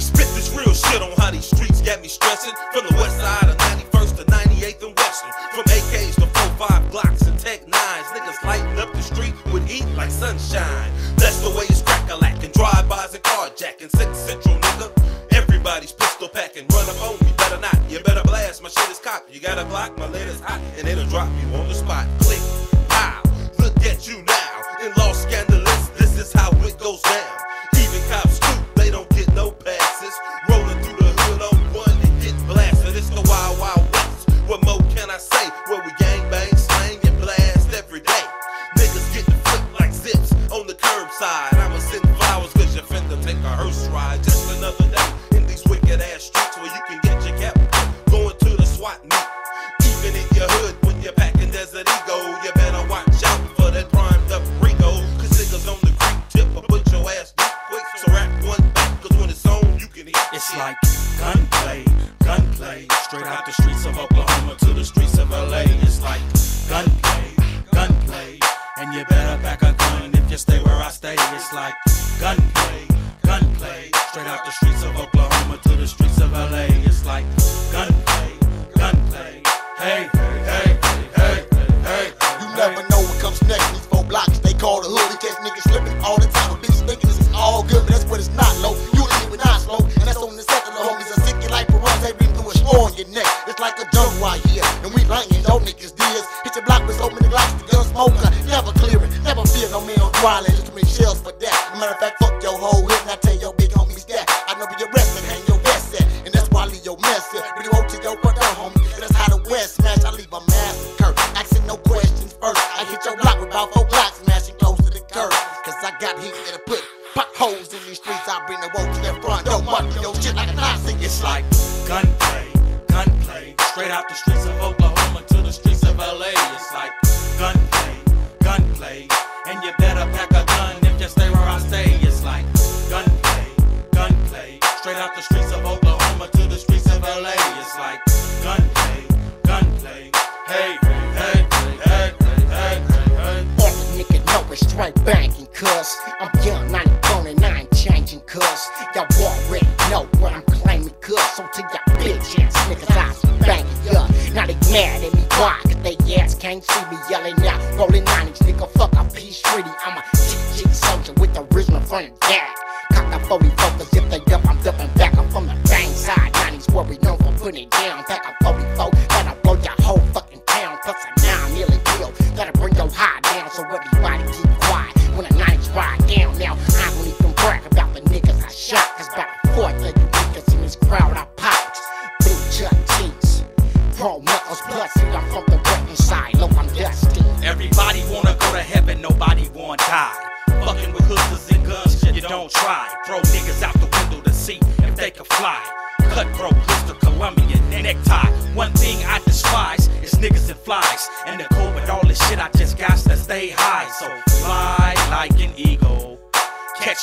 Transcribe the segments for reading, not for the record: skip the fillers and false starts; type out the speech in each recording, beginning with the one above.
me spit this real shit on how these streets got me stressing. From the west side of 91st to 98th and Western. From AKs to 4.5 Glocks and Tech 9s. Niggas lighting up the street with heat like sunshine. That's the way it's crack-a-lackin', drive-bys and carjacking. 6 Central, nigga. Everybody's pistol packing. Run up on me, better not. You better blast, my shit is cocked. You got a Glock, my lead is hot, and it'll drop you on the spot. Click, pow, look at you now. In law scandalous, this is how it goes down. Even cops too, they don't get no passes. Rolling through the hood on one and get blasted. It's the Wild Wild West. What more can I say? Where we gang bang, slang, and blast every day. Niggas getting flipped like zips on the curbside. I'ma send flowers cause you finna take a hearse ride. Just another day in these wicked ass streets where you can get your cap going to the SWAT meet. Even in your hood when you're packing Desert Eagle, you better watch out for that primed up Ringo. Cause niggas on the creek tip will put your ass deep quick. So rap one back cause when it's on you can hear it's like gunplay, gunplay. Straight out the streets of Oklahoma to the streets of LA. It's like gunplay, gunplay. And you better pack a gun if you stay where I stay. It's like gunplay, gunplay. Straight out the streets of Oklahoma to the streets of LA. It's like gunplay, gunplay. Hey, hey, hey, hey, hey. You never know what comes next. These 4 blocks they call the hood. We catch niggas slipping all the time. But bitches thinking this is all good, but that's what it's not, low. You leave when I slow, and that's on the second. The homies are sick, you like for runs. They been through a score on your neck. It's like a jungle out here, and we lightning, no niggas deals. Hit your block with so many glocks, the gun smoker. Never clear it, never fear no man on dry land. Just too many shells for that. Matter of fact, fuck your whole hit, and I tell your big homies that. I know where your rest and hang your vest at, and that's why I leave your mess here. But you won't to your brother, homie, and that's how the West smash. I leave a massacre, asking no questions first. I hit your block with about 4 blocks, smashing close to the curb. Cause I got heat that'll put potholes in these streets. I bring the woke to their front door, mark your shit like a Nazi. It's like gunplay, gunplay. Straight out the streets of Oklahoma to the streets of LA. It's like gunplay, gunplay. And you better pack a gun if you stay where I stay. It's like gunplay, gunplay. Straight out the streets of Oklahoma to the streets of LA. It's like gunplay, gunplay. Hey, hey, hey, hey, hey, hey. Every nigga know it's straight banging, cuz I'm young, I ain't born and I ain't changing, cuz y'all already know what I'm claiming, cuz. So to y'all bitch ass niggas, I was banging, yeah. Now they mad at me, why? Cause they ass can't see me yelling out, rolling 90s, nigga, fuck a P Streety. I'm a GG soldier with the original front and back. Cock the 44, cause if they dump, I'm dumping back. I'm from the bang side, 90s where we known for putting it down. Pack a 44, that'll blow your whole fucking town. Plus a 9 nearly kill, that'll bring your high down. So everybody keep quiet when the 90s ride down. Now I don't even brag about the niggas I shot, cause about a fourth of you niggas in this crowd I popped. Blue Chuck cheeks, pro knuckles plus it. I'm from the western side, look I'm dusty. Everybody wanna go to heaven, nobody wanna die. Fucking with hookers and guns, you don't try. Throw niggas out the window to see if they can fly. Cutthroat, pistol, Colombian, necktie. One thing I despise is niggas and flies. And the cold with all this shit, I just got to stay high. So fly like an eagle. Catch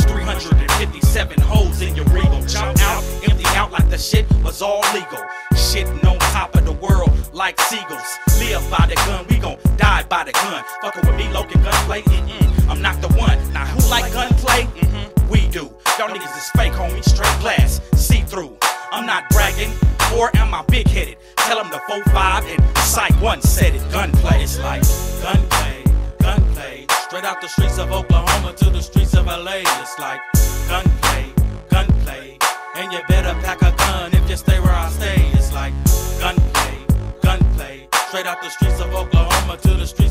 357 hoes in your regal. Jump out, empty out like the shit was all legal. Shitting on top of the world like seagulls. Live by the gun, we gon' die by the gun. Fuckin' with me, Logan gunplay, I'm not the one. Now who like gunplay? We do. Y'all niggas is fake, homie, straight glass, see-through. I'm not bragging, or am I big-headed? Tell them the 4-5 and Psych 1 said it. Gunplay, it's like gunplay, gunplay. Straight out the streets of Oklahoma to the streets of LA. It's like gunplay, gunplay. And you better pack a gun if you stay where I stay. It's like gunplay, gunplay. Straight out the streets of Oklahoma to the streets